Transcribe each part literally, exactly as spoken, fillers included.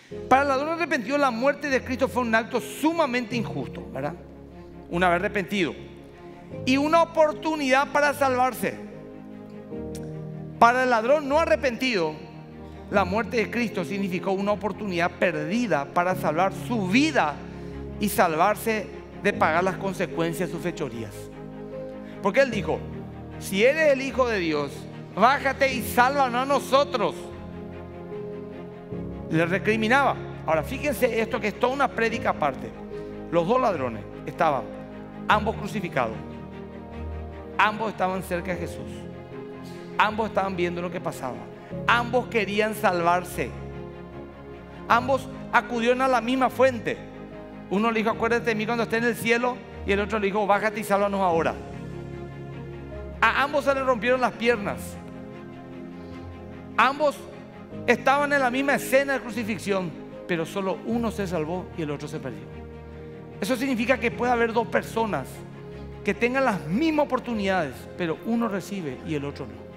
Para el ladrón arrepentido, la muerte de Cristo fue un acto sumamente injusto, ¿verdad? Una vez arrepentido. Y una oportunidad para salvarse. Para el ladrón no arrepentido, la muerte de Cristo significó una oportunidad perdida para salvar su vida y salvarse de pagar las consecuencias de sus fechorías. Porque Él dijo: si eres el Hijo de Dios, bájate y sálvanos a nosotros. Le recriminaba. Ahora fíjense esto, que es toda una prédica aparte. Los dos ladrones estaban ambos crucificados. Ambos estaban cerca de Jesús. Ambos estaban viendo lo que pasaba. Ambos querían salvarse. Ambos acudieron a la misma fuente. Uno le dijo: acuérdate de mí cuando esté en el cielo. Y el otro le dijo: bájate y sálvanos ahora. A ambos se les rompieron las piernas. Ambos estaban en la misma escena de crucifixión, pero solo uno se salvó y el otro se perdió. Eso significa que puede haber dos personas que tengan las mismas oportunidades, pero uno recibe y el otro no.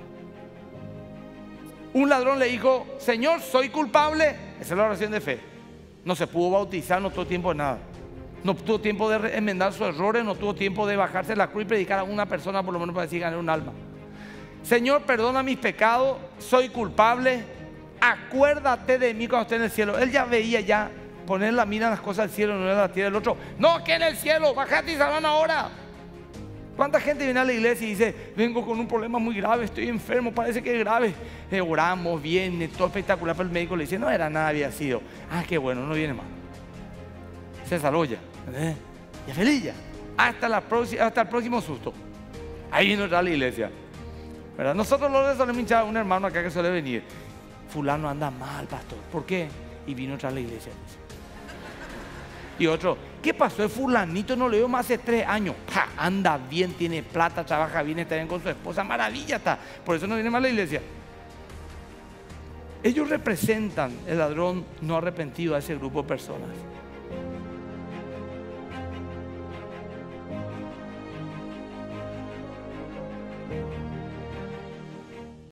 Un ladrón le dijo: Señor, soy culpable. Esa es la oración de fe. No se pudo bautizar, no tuvo tiempo de nada. No tuvo tiempo de enmendar sus errores, no tuvo tiempo de bajarse la cruz y predicar a una persona, por lo menos para decir ganar un alma. Señor, perdona mis pecados, soy culpable, acuérdate de mí cuando esté en el cielo. Él ya veía ya poner la mira en las cosas del cielo, no en la tierra. El otro: no, que en el cielo, bájate y salvan ahora. ¿Cuánta gente viene a la iglesia y dice: vengo con un problema muy grave, estoy enfermo, parece que es grave? Eh, oramos, viene, todo espectacular, pero el médico le dice: no era nada, había sido. Ah, qué bueno, no viene más. Se salvó ya. ¿Eh? Ya feliz ya. Hasta, la hasta el próximo susto. Ahí vino otra a la iglesia, ¿verdad? Nosotros los solemos hinchar a un hermano acá que suele venir: fulano anda mal, pastor. ¿Por qué? Y vino otra a la iglesia. Y otro: ¿qué pasó? El fulanito no le veo más hace tres años. ¡Pah! Anda bien, tiene plata, trabaja bien, está bien con su esposa. Maravilla está. Por eso no viene más a la iglesia. Ellos representan el ladrón no arrepentido a ese grupo de personas.